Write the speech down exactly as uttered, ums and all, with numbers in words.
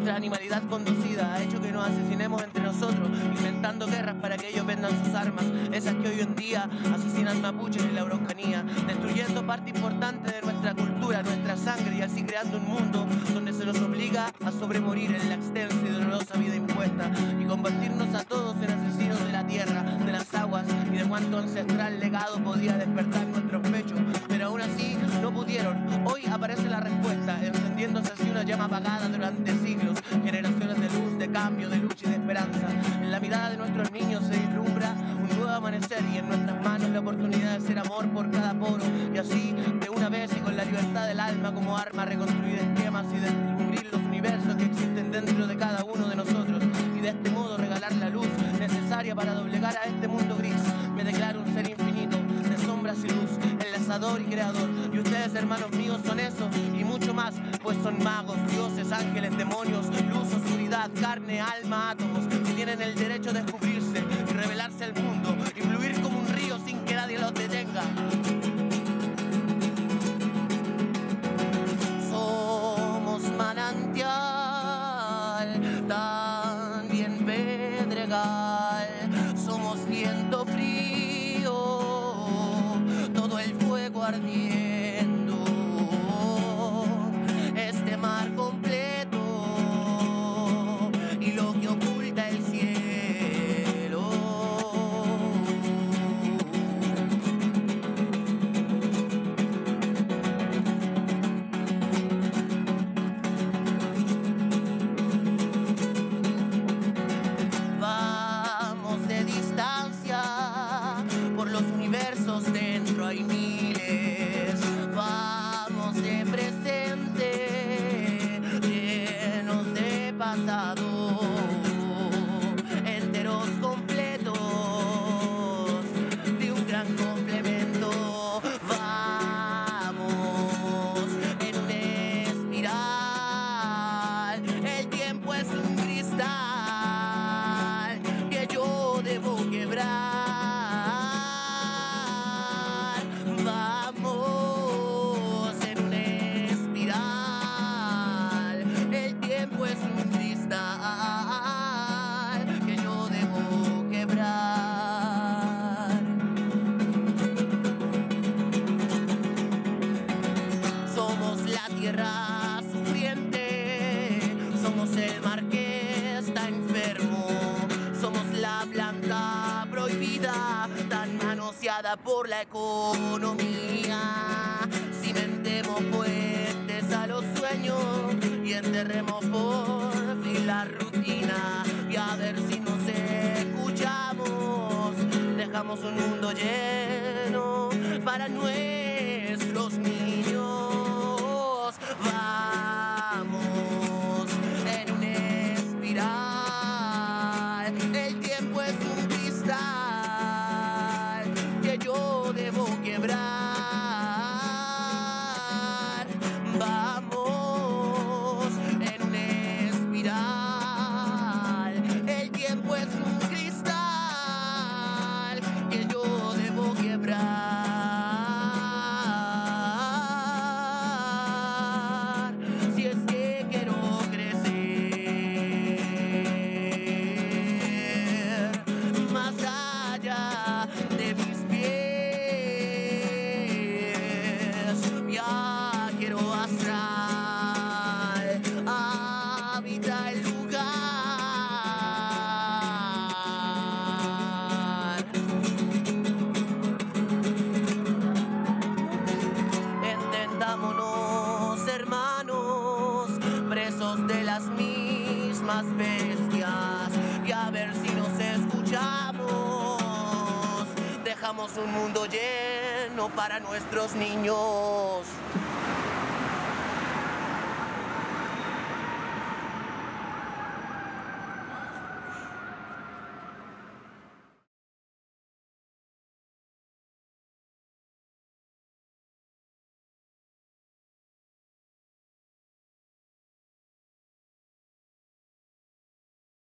Nuestra animalidad conducida ha hecho que nos asesinemos entre nosotros, inventando guerras para que ellos vendan sus armas, esas que hoy en día asesinan mapuches en la Araucanía, destruyendo parte importante de nuestra cultura, nuestra sangre, y así creando un mundo donde se nos obliga a sobremorir en la extensa y dolorosa vida impuesta y convertirnos a todos en asesinos de la tierra, de las aguas y de cuanto ancestral legado podía despertar nuestros pechos, pero aún así no pudieron. Hoy aparece la respuesta, encendiéndose así una llama apagada durante siglos, generaciones de luz, de cambio, de lucha y de esperanza. En la mirada de nuestros niños se vislumbra un nuevo amanecer y en nuestras manos la oportunidad de ser amor por cada poro, y así de una vez y con la libertad del alma como arma reconstruir esquemas y descubrir los universos que existen dentro de cada uno de nosotros, y de este modo regalar la luz necesaria para doblegar a este mundo gris. Me declaro un ser infinito de sombras y luz, enlazador y creador, y ustedes, hermanos míos, son eso y mucho más, pues son magos, dioses, ángeles, demonios, luz, oscuridad, carne, alma, átomos, que tienen el derecho de descubrirse y revelarse al mundo y fluir como un río sin que nadie los detenga. Somos manantial, también pedregal, somos viento frío, todo el fuego ardiendo, este mar completo y lo que oculta el cielo. Vamos de distancia, por los universos dentro hay miles. Vamos de presente, llenos de pasado, enteros completos de un gran complemento. Vamos en una espiral, el tiempo es un cristal que yo debo quebrar. Vamos en una espiral, el tiempo es un cristal que yo debo quebrar. Somos la tierra sufriente, somos el mar que está enfermo, somos la planta prohibida, tan manoseada por la economía. Cimentemos puentes a los sueños y enterremos por fin la rutina, y a ver si nos escuchamos. Dejamos un mundo lleno para nuestros niños. Vamos en una espiral, el tiempo es un cristal que yo debo quebrar. Vamos en una espiral, el tiempo es un cristal que yo debo quebrar. Si es que quiero crecer más allá de mis pies, viajero astral, habita el lugar. Entendámonos, hermanos, presos de las mismas bestias, y a ver si nos escuchamos. Dejamos un mundo lleno para nuestros niños.